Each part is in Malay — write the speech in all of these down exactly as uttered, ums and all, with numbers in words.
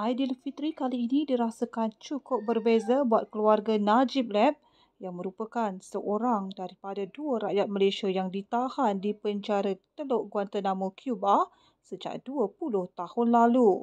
Aidilfitri kali ini dirasakan cukup berbeza buat keluarga Najib Lab yang merupakan seorang daripada dua rakyat Malaysia yang ditahan di penjara Teluk Guantanamo, Cuba sejak dua puluh tahun lalu.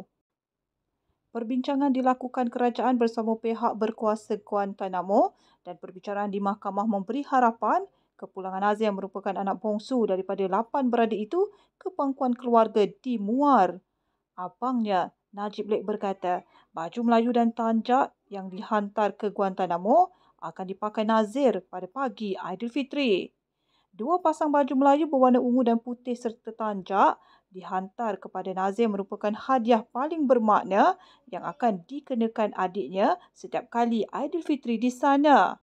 Perbincangan dilakukan kerajaan bersama pihak berkuasa Guantanamo dan perbicaraan di mahkamah memberi harapan kepulangan Nazir yang merupakan anak bongsu daripada lapan beradik itu ke pangkuan keluarga dimuar. Abangnya, Najib Lek berkata, baju Melayu dan tanjak yang dihantar ke Guantanamo akan dipakai Nazir pada pagi Aidilfitri. Dua pasang baju Melayu berwarna ungu dan putih serta tanjak dihantar kepada Nazir merupakan hadiah paling bermakna yang akan dikenakan adiknya setiap kali Aidilfitri di sana.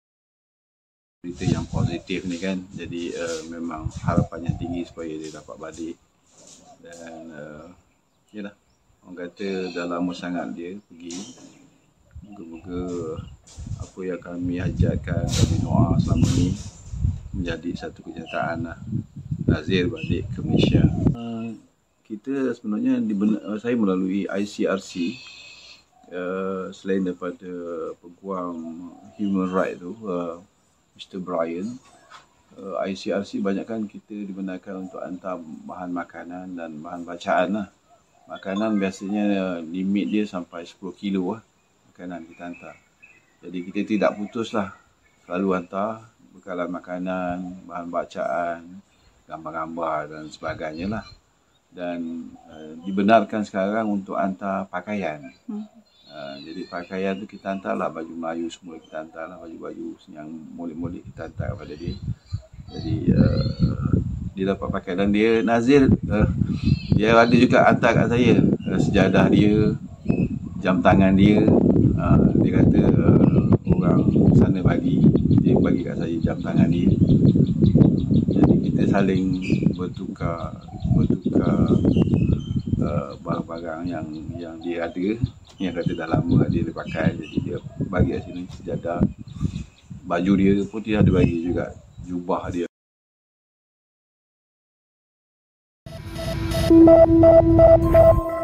Berita yang positif ni kan, jadi uh, memang harapannya tinggi supaya dia dapat balik. Dan uh, yalah, orang kata dah lama sangat dia pergi. Moga-moga apa yang kami hajatkan, kami doa selama ni menjadi satu kenyataan lah. Nazir balik ke Malaysia. Uh, kita sebenarnya, uh, saya melalui I C R C, uh, selain daripada peguam human rights tu, uh, Mister Brian, uh, I C R C banyakkan kita dibenarkan untuk hantar bahan makanan dan bahan bacaan lah. Makanan biasanya uh, limit dia sampai sepuluh kilo lah makanan kita hantar. Jadi kita tidak putus lah, selalu hantar bekalan makanan, bahan bacaan, gambar-gambar dan sebagainya lah. Dan uh, dibenarkan sekarang untuk hantar pakaian. Hmm. Uh, jadi pakaian tu kita hantar lah, baju Melayu semua kita hantar lah, baju-baju yang molek-molek kita hantar kepada dia. Jadi uh, dia dapat pakai, dan dia Nazir, uh, dia ada juga hantar kat saya uh, sejadah dia, jam tangan dia. Uh, dia kata uh, orang sana bagi, dia bagi kat saya jam tangan dia. Jadi kita saling bertukar bertukar uh, barang-barang yang yang dia ada, yang kata dah lama dia pakai, jadi dia bagi kat sini sejadah. Baju dia pun dia ada bagi juga, jubah dia. Thank you.